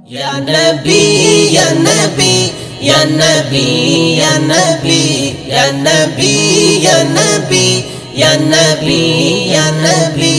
Ya Nabi, Ya Nabi, Ya Nabi, Ya Nabi, Ya Nabi, Ya Nabi, Ya Nabi, Ya Nabi.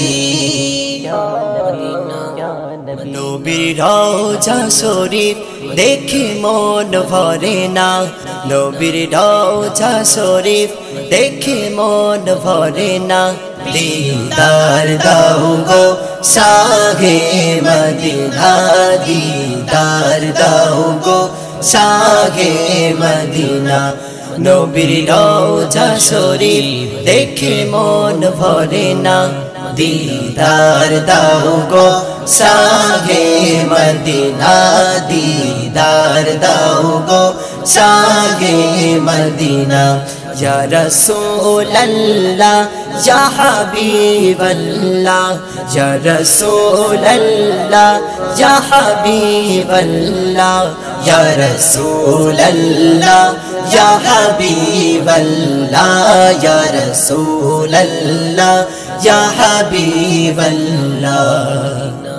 নবীর রওজা শরীফ দেখে মন ভরে না, নবীর রওজা শরীফ দেখে মন ভরে না। দিদার দাও গো শাহে মদিনা, দিদার দাও গো শাহে মদিনা। নবীর রওজা শরীফ দেখে মন ভরে না, দিদার দাও গো শাহে মদিনা, দিদার দাও গো শাহে মদিনা। ইয়া রাসূলুল্লাহ ইয়া হাবিবাল্লাহ, ইয়া রাসূলুল্লাহ ইয়া হাবিবাল্লাহ, ইয়া রাসূলুল্লাহ ইয়া হাবিবাল্লাহ, ইয়া রাসূলুল্লাহ ইয়া হাবিবাল্লাহ।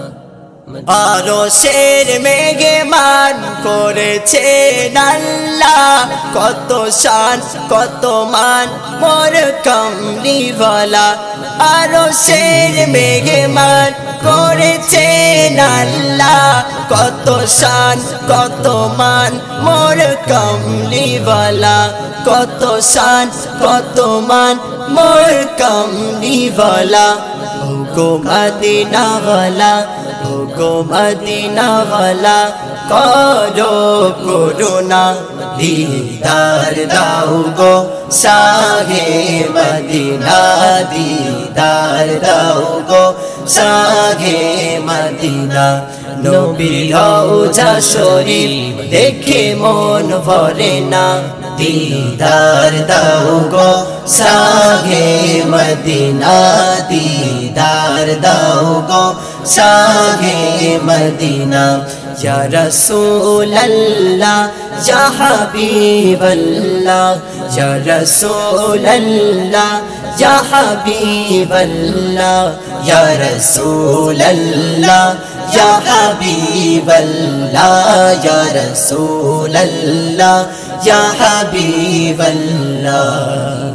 আরশের মেঘে মান করেছেন আল্লাহ, কত শান কত মান মোর কামলিওয়ালা। আরশের মেঘে মান করেছেন আল্লাহ, কত শান কত মান মোর কামলিওয়ালা, কত শান কত মান মোর কামলিওয়ালা। ও গো মদিনাওয়ালা, ও গো মদিনাওয়ালা, করো করুণা, দিদার দাও গো শাহে মদিনা, দিদার দাও গো শাহে মদিনা। নবীর রওজা শরীফ দেখে মন ভরে না, দিদার দাও গো শাহে মদিনা, দিদার দাও গো শাহে মদিনা। ইয়া রাসূলুল্লাহ ইয়া হাবিবাল্লাহ, ইয়া রাসূলুল্লাহ ইয়া হাবিবাল্লাহ, ইয়া রাসূলুল্লাহ ইয়া হাবিবাল্লাহ, ইয়া রাসূলুল্লাহ ইয়া হাবিবাল্লাহ।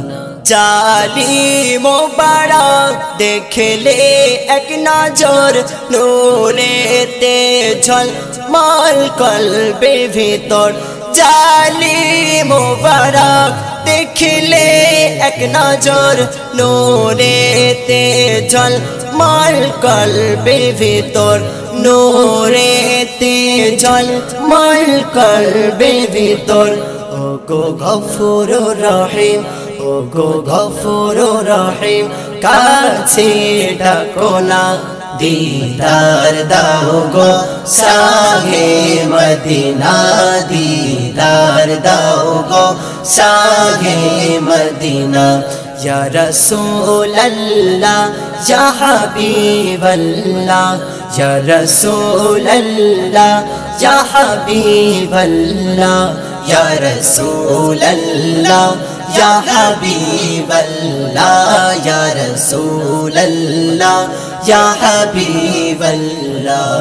জালিম মোবারক দেখলে এক নজর, নূরেতে ঝলমল কলবে ভিতর। জালিম মোবারক দেখলে এক নজর, নূরেতে ঝলমল কলবে ভিতর, নূরেতে ঝলমল কলবে ভিতর। ও গো গফুর রহিম, ও গো গফুর রহিম, কাছে ডাকো না, দিদার দাও গো শাহে মদিনা, দিদার দাও গো শাহে মদিনা। ইয়া রাসূলুল্লাহ ইয়া হাবিবাল্লাহ, ইয়া রাসূলুল্লাহ ইয়া হাবিবাল্লাহ, ইয়া রাসূলুল্লাহ ইয়া হাবিবাল্লাহ, ইয়া রাসূলুল্লাহ ইয়া হাবিবাল্লাহ।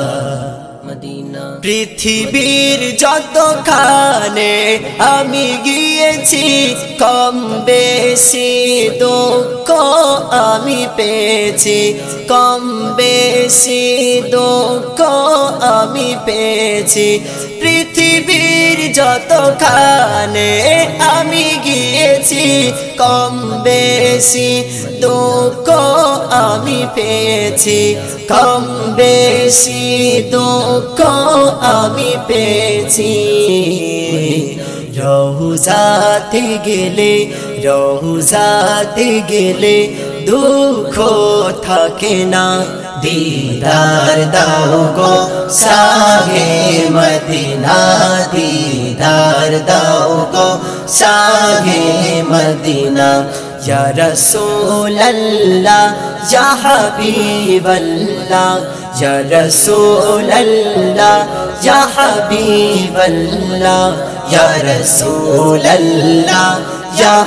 পৃথিবীর যতখানে আমি গিয়েছি, কম বেশি দুঃখ আমি পেয়েছি, কম বেশি দুঃখ আমি পেয়েছি। পৃথিবীর যতখানে আমি গিয়েছি, কম বেশি দুঃখ আমি পেয়েছি, কম বেশি দুঃখ আমি পেয়েছি। রওজাতে গেলে, রওজাতে গেলে দুঃখ থাকে না, দিদার দাও গো শাহে মদিনা, দিদার দাও গো শাহে মদিনা। ইয়া রাসূলুল্লাহ ইয়া হাবিবাল্লাহ, ইয়া রাসূলুল্লাহ ইয়া হাবিবাল্লাহ, ইয়া রাসূলুল্লাহ ইয়া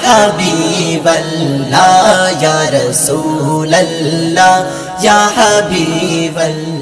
হাবিবাল্লাহ, ইয়া রাসূলুল্লাহ ইয়া হাবিবাল্লাহ।